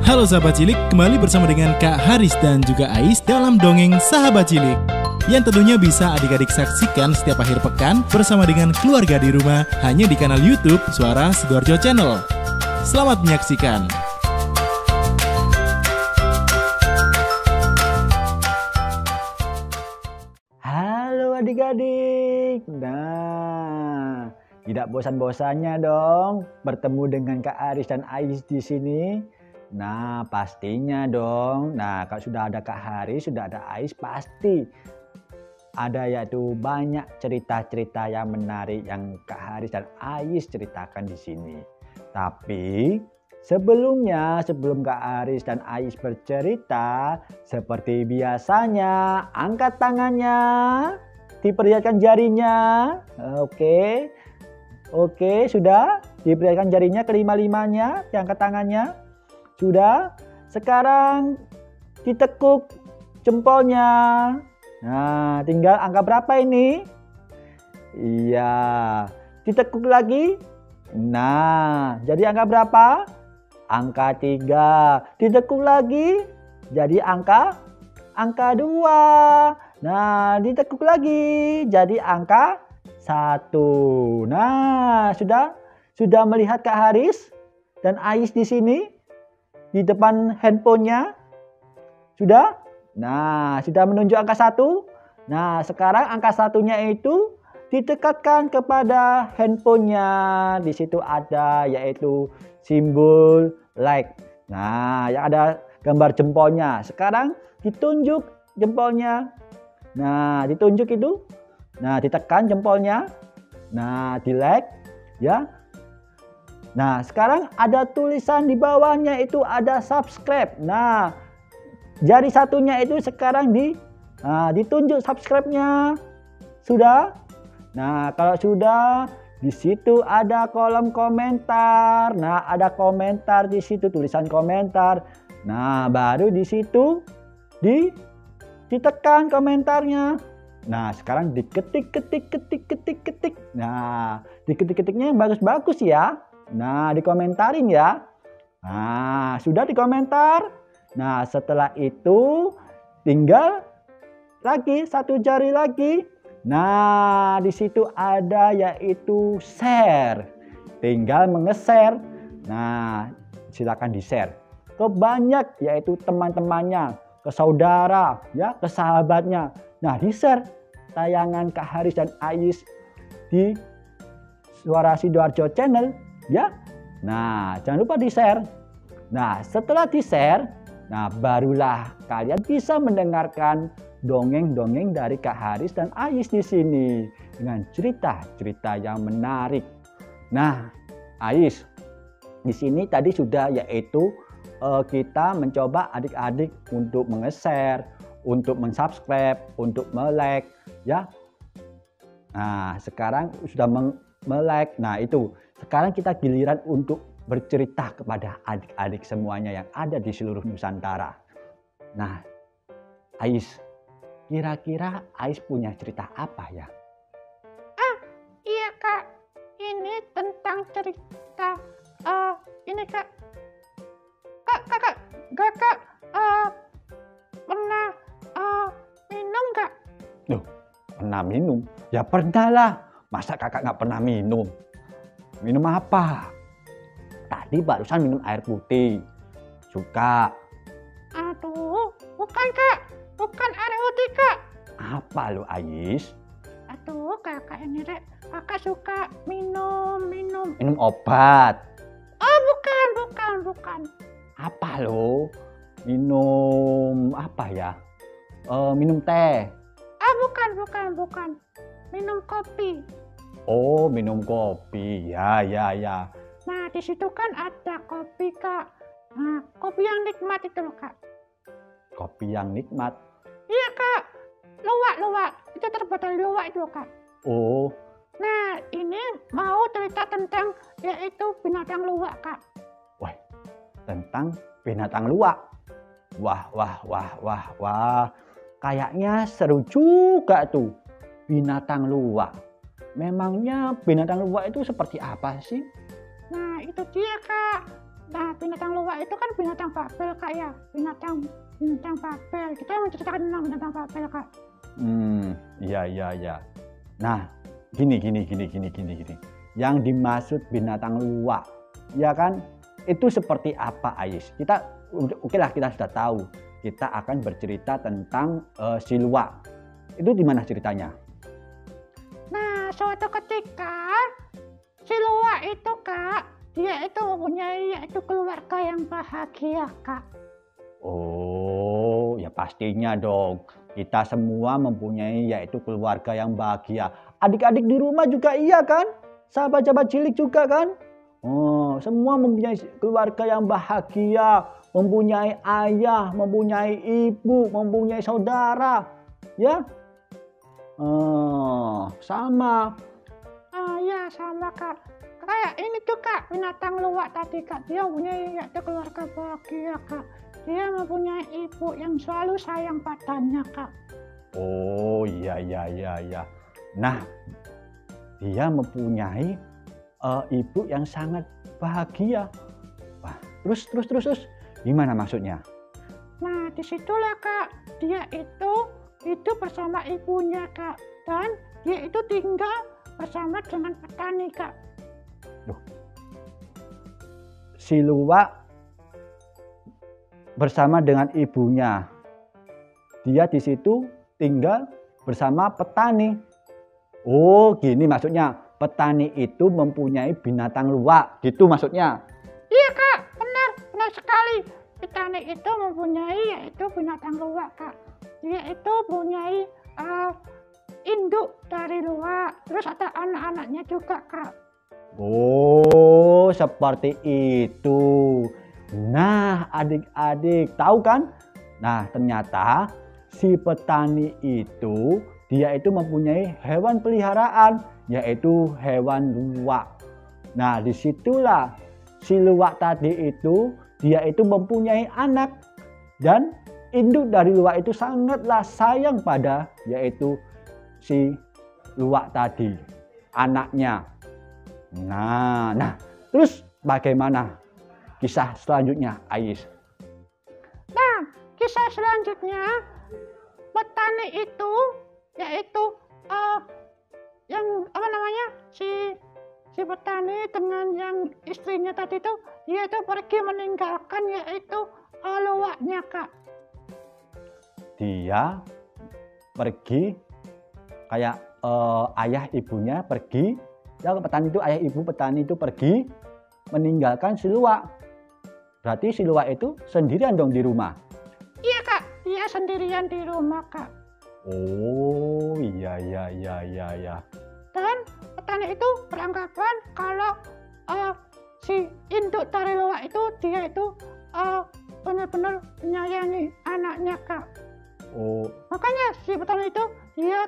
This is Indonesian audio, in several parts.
Halo sahabat cilik, kembali bersama dengan Kak Haris dan juga Ais dalam dongeng Sahabat Cilik yang tentunya bisa adik-adik saksikan setiap akhir pekan bersama dengan keluarga di rumah hanya di kanal YouTube Suara Sidoarjo Channel. Selamat menyaksikan. Halo adik-adik. Nah, tidak bosan-bosannya dong bertemu dengan Kak Haris dan Ais di sini. Nah, pastinya dong. Nah, kalau sudah ada Kak Haris, sudah ada Ais, pasti ada yaitu banyak cerita-cerita yang menarik yang Kak Haris dan Ais ceritakan di sini. Tapi sebelum Kak Haris dan Ais bercerita, seperti biasanya, angkat tangannya, diperlihatkan jarinya. Oke, sudah diperlihatkan jarinya kelima-limanya, diangkat tangannya. Sudah, sekarang ditekuk jempolnya. Nah, tinggal angka berapa ini? Iya, ditekuk lagi. Nah, jadi angka berapa? Angka 3. Ditekuk lagi, jadi angka 2. Nah, ditekuk lagi, jadi angka 1. Nah, sudah melihat Kak Haris dan Ais di sini? Di depan handphonenya sudah? Nah, sudah menunjuk angka 1. Nah, sekarang angka 1-nya itu didekatkan kepada handphonenya. Di situ ada yaitu simbol like. Nah, yang ada gambar jempolnya. Sekarang ditunjuk jempolnya. Nah, ditunjuk itu. Nah, ditekan jempolnya. Nah, di like ya. Nah, sekarang ada tulisan di bawahnya itu ada subscribe. Nah, jari satunya itu sekarang ditunjuk subscribe-nya. Sudah? Nah, kalau sudah, di situ ada kolom komentar. Nah, ada komentar di situ, tulisan komentar. Nah, baru di situ ditekan komentarnya. Nah, sekarang diketik. Nah, diketik-ketiknya yang bagus-bagus ya. Nah, dikomentarin ya. Nah, sudah dikomentar. Nah, setelah itu tinggal lagi satu jari lagi. Nah, di situ ada yaitu share. Tinggal menge-share. Nah, silakan di-share ke banyak yaitu teman-temannya, ke saudara, ya, ke sahabatnya. Nah, di-share tayangan Kak Haris dan Ais di Suara Sidoarjo Channel. Ya, nah jangan lupa di-share. Nah, setelah di-share, nah barulah kalian bisa mendengarkan dongeng-dongeng dari Kak Haris dan Ais di sini dengan cerita-cerita yang menarik. Nah, Ais, di sini tadi sudah yaitu kita mencoba adik-adik untuk menge-share, untuk men-subscribe, untuk me-like, ya. Nah, sekarang sudah me-like. Nah, itu. Sekarang kita giliran untuk bercerita kepada adik-adik semuanya yang ada di seluruh Nusantara. Nah, Ais, kira-kira Ais punya cerita apa ya? Iya Kak, ini tentang cerita, ini Kak. Kakak pernah minum Kak? Loh, pernah minum? Ya pernah lah, masa kakak nggak pernah minum? Minum apa? Tadi barusan minum air putih. Suka? Aduh, bukan Kak. Bukan air putih Kak. Apa lo Ais? Aduh, kakak ini Rek. Kakak suka minum. Minum obat? Oh, bukan. Apa lo? Minum apa ya? Minum teh? Bukan. Minum kopi. Oh, minum kopi. Ya. Nah, di situ kan ada kopi Kak. Nah, kopi yang nikmat itu loh Kak. Kopi yang nikmat? Iya Kak. Luwak. Itu terbotol luwak itu Kak. Oh. Nah, ini mau cerita tentang yaitu binatang luwak Kak. Wah, tentang binatang luwak. Wah. Kayaknya seru juga tuh binatang luwak. Memangnya binatang luwak itu seperti apa sih? Nah, itu dia Kak. Nah, binatang luwak itu kan binatang fabel, Kak, ya. Binatang fabel. Kita menceritakan tentang binatang fabel, Kak. Iya. Nah, gini. Yang dimaksud binatang luwak, ya kan? Itu seperti apa, Ais? Oke lah, kita sudah tahu. Kita akan bercerita tentang si luwak. Itu di mana ceritanya? Nah, suatu ketika si luwak itu, Kak, dia itu mempunyai yaitu keluarga yang bahagia, Kak. Oh, ya pastinya dong. Kita semua mempunyai yaitu keluarga yang bahagia. Adik-adik di rumah juga iya kan? Sahabat-sahabat cilik juga kan? Oh, semua mempunyai keluarga yang bahagia. Mempunyai ayah, mempunyai ibu, mempunyai saudara. Ya? Sama. Ya, sama, Kak. Kayak ini tuh, Kak, binatang luwak tadi, Kak. Dia mempunyai yaitu keluarga bahagia, Kak. Dia mempunyai ibu yang selalu sayang padanya, Kak. Oh, iya. Nah, dia mempunyai ibu yang sangat bahagia. Wah, terus gimana maksudnya? Nah, disitulah, Kak, dia itu hidup bersama ibunya, Kak. Dan dia itu tinggal bersama dengan petani, Kak. Si luwak bersama dengan ibunya. Dia di situ tinggal bersama petani. Oh, gini maksudnya. Petani itu mempunyai binatang luwak. Gitu maksudnya. Iya, Kak, benar sekali. Petani itu mempunyai yaitu binatang luwak, Kak. Dia itu mempunyai induk dari luwak. Terus ada anak-anaknya juga, Kak. Oh, seperti itu. Nah, adik-adik tahu kan? Nah, ternyata si petani itu dia itu mempunyai hewan peliharaan, yaitu hewan luwak. Nah, disitulah si luwak tadi itu dia itu mempunyai anak, dan induk dari luwak itu sangatlah sayang pada yaitu si luwak tadi, anaknya. Nah, terus bagaimana kisah selanjutnya, Ais? Nah, kisah selanjutnya petani itu yaitu yang apa namanya si petani dengan yang istrinya tadi itu dia itu pergi meninggalkan yaitu luwaknya, Kak. Dia pergi kayak ayah ibunya pergi. Ya, petani itu ayah ibu petani itu pergi meninggalkan si luwak. Berarti si luwak itu sendirian dong di rumah. Iya, Kak, dia sendirian di rumah, Kak. Oh, iya. Dan petani itu beranggapan kalau si induk dari luwak itu dia itu benar-benar menyayangi anaknya, Kak. Oh. Makanya si petani itu dia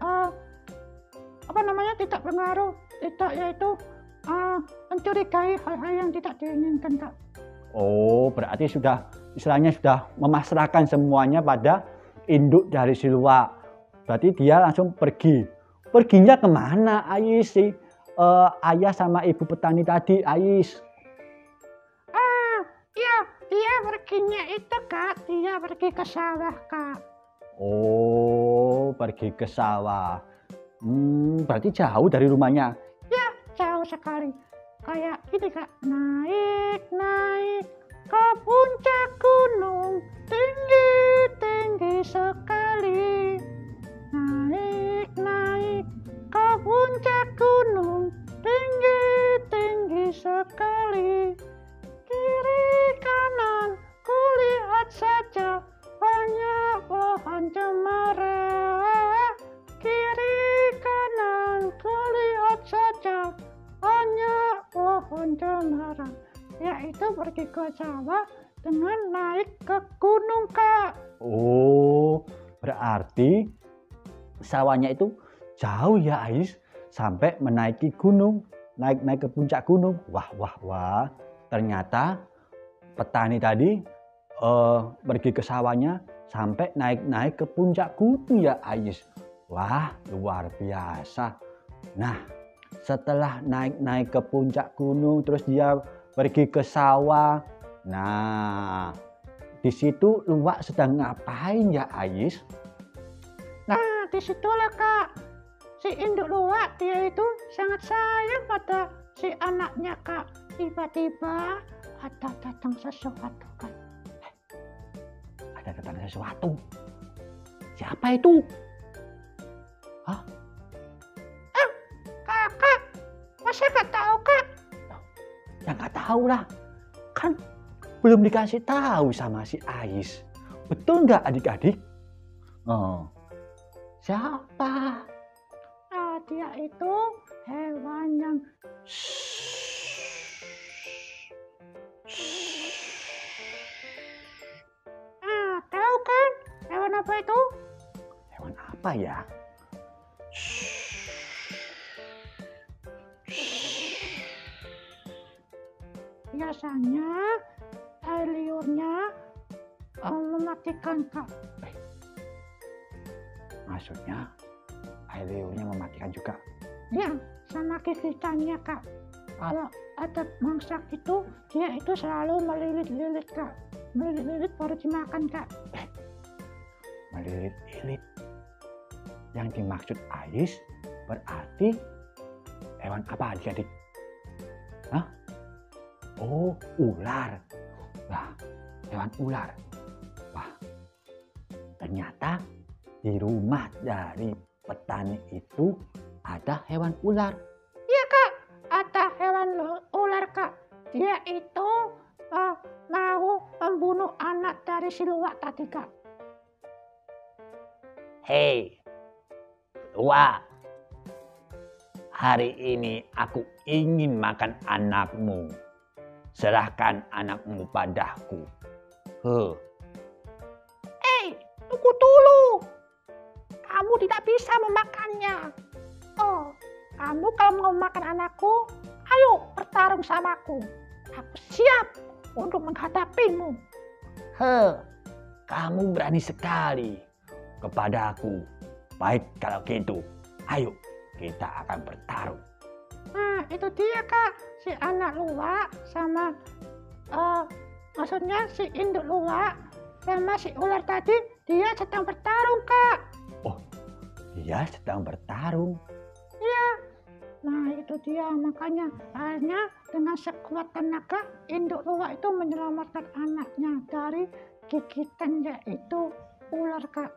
tidak pengaruh, tidak yaitu mencurigai hal-hal yang tidak diinginkan, Kak. Oh, berarti istilahnya sudah memasrahkan semuanya pada induk dari si luwak. Berarti dia langsung pergi. Perginya kemana, Ais? Ayah sama ibu petani tadi, Ais? Iya, dia perginya itu, Kak. Dia pergi ke sawah, Kak. Oh, pergi ke sawah. Berarti jauh dari rumahnya. Ya, jauh sekali. Kayak gini, Kak. Naik ke puncak gunung, tinggi sekali. Naik ke puncak gunung, tinggi sekali. Kiri kanan kulihat saja banyak pohon cemara. Kiri kanan kulihat saja banyak pohon cemara. Yaitu pergi ke sawah dengan naik ke gunung, Kak. Oh, berarti sawahnya itu jauh ya, Ais, sampai menaiki gunung, naik ke puncak gunung. Wah. Ternyata petani tadi pergi ke sawahnya sampai naik ke puncak gunung ya, Ais. Wah, luar biasa. Nah, setelah naik ke puncak gunung, terus dia pergi ke sawah. Nah, di situ luwak sedang ngapain ya Ais? Nah, disitulah Kak, si induk luwak dia itu sangat sayang pada si anaknya Kak. Tiba-tiba ada datang sesuatu Kak. Ada datang sesuatu. Siapa itu? Hah? Kakak, masa gak tahu Kak? Ya nggak tahu lah. Kan belum dikasih tahu sama si Ais. Betul nggak adik-adik? Oh, siapa? Nah, dia itu hewan yang tahu kan? Hewan apa itu? Hewan apa ya? Biasanya air liurnya mematikan Kak. Maksudnya air liurnya mematikan juga. Ya, sama gigitannya Kak. Kalau ada mangsa itu, dia itu selalu melilit-lilit Kak. Melilit-lilit baru dimakan Kak. Melilit-lilit. Yang dimaksud Ais berarti hewan apa adik-adik? Hah? Oh, ular. Wah, hewan ular. Wah, ternyata di rumah dari petani itu ada hewan ular. Iya Kak, ada hewan ular Kak. Dia itu mau membunuh anak dari si luwak tadi Kak. Hei, luwak. Hari ini aku ingin makan anakmu. Serahkan anakmu padaku. Tunggu dulu. Kamu tidak bisa memakannya. Oh, kamu kalau mau makan anakku, ayo bertarung samaku. Aku siap untuk menghadapimu. Kamu berani sekali kepadaku. Baik kalau gitu, ayo kita akan bertarung. Nah, itu dia Kak, si anak luwak sama maksudnya si induk luwak sama si ular tadi, dia sedang bertarung Kak. Oh, dia sedang bertarung. Iya. Nah, itu dia makanya akhirnya dengan sekuat tenaga induk luwak itu menyelamatkan anaknya dari gigitan yaitu ular Kak.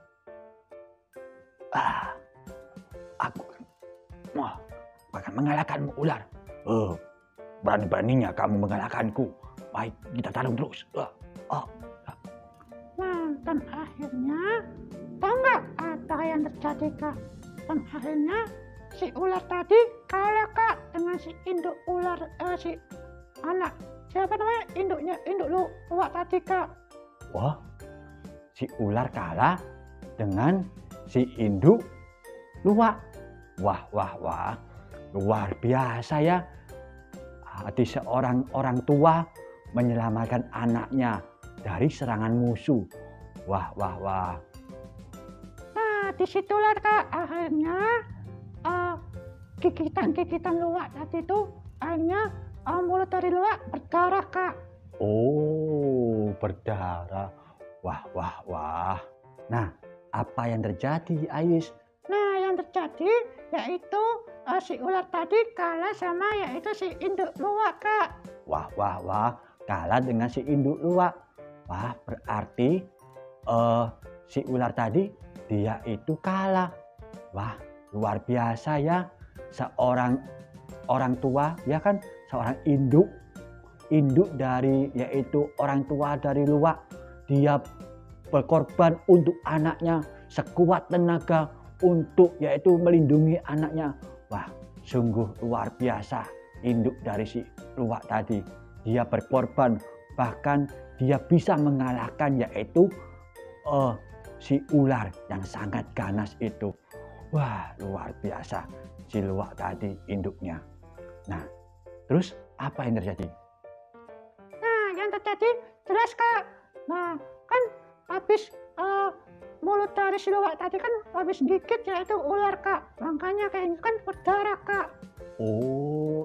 Aku akan mengalahkanmu ular. Berani-beraninya kamu mengalahkanku. Baik, kita tarung terus. Nah, dan akhirnya tahu nggak apa yang terjadi Kak? Dan akhirnya si ular tadi kalah Kak dengan si induk ular si anak siapa namanya induk luwak tadi Kak. Wah, si ular kalah dengan si induk luwak. Wah, luar biasa ya. Hati seorang orang tua menyelamatkan anaknya dari serangan musuh. Wah. Nah, disitulah Kak akhirnya gigitan luwak tadi itu akhirnya mulut dari luwak berdarah Kak. Oh, berdarah. Wah. Nah, apa yang terjadi Ais? Nah, yang terjadi yaitu si ular tadi kalah sama yaitu si induk luwak Kak. Wah, kalah dengan si induk luwak. Wah, berarti si ular tadi dia itu kalah. Wah, luar biasa ya. Seorang orang tua ya kan, seorang induk dari yaitu orang tua dari luwak, dia berkorban untuk anaknya sekuat tenaga untuk yaitu melindungi anaknya. Wah, sungguh luar biasa induk dari si luwak tadi. Dia berkorban, bahkan dia bisa mengalahkan yaitu si ular yang sangat ganas itu. Wah, luar biasa si luwak tadi induknya. Nah, terus apa yang terjadi? Nah, yang terjadi jelas Kak. Nah, kan habis mulut dari si luwak tadi kan habis gigit yaitu ular Kak. Makanya kayak gitu kan berdarah Kak. Oh,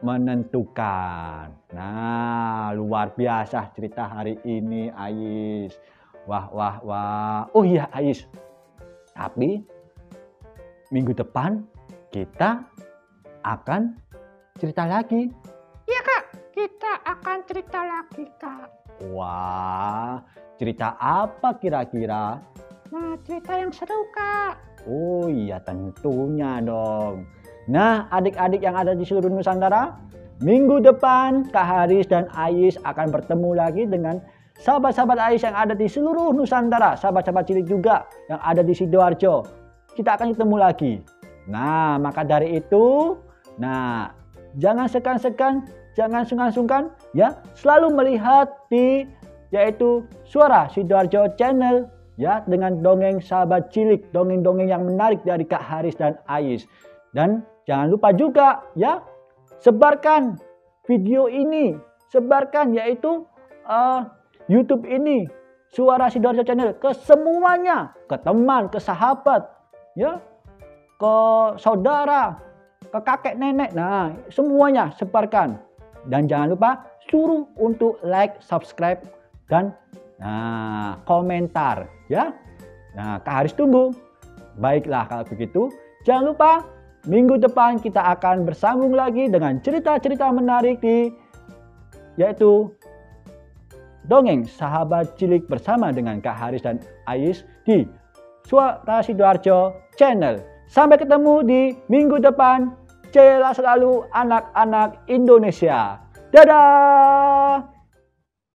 menentukan. Nah, luar biasa cerita hari ini, Ais. Wah, wah, wah. Oh iya, Ais. Tapi minggu depan kita akan cerita lagi. Iya Kak, kita akan cerita lagi Kak. Wah, cerita apa kira-kira? Nah, cerita yang seru Kak. Oh iya, tentunya dong. Nah, adik-adik yang ada di seluruh Nusantara, minggu depan Kak Haris dan Ais akan bertemu lagi dengan sahabat-sahabat Ais yang ada di seluruh Nusantara, sahabat-sahabat cilik juga yang ada di Sidoarjo. Kita akan ketemu lagi. Nah, maka dari itu, jangan segan-segan, jangan sungkan-sungkan, ya, selalu melihat di yaitu Suara Sidoarjo Channel, ya, dengan dongeng sahabat cilik, dongeng-dongeng yang menarik dari Kak Haris dan Ais. Dan jangan lupa juga, ya, sebarkan video ini, sebarkan yaitu YouTube ini, Suara Sidoarjo Channel, ke semuanya, ke teman, ke sahabat, ya, ke saudara, ke kakek nenek. Nah, semuanya sebarkan. Dan jangan lupa suruh untuk like, subscribe, dan komentar, ya. Nah, Kak Haris tunggu. Baiklah kalau begitu, jangan lupa minggu depan kita akan bersambung lagi dengan cerita-cerita menarik yaitu dongeng sahabat cilik bersama dengan Kak Haris dan Ais di Suara Sidoarjo Channel. Sampai ketemu di minggu depan. Jayalah selalu anak-anak Indonesia. Dadah!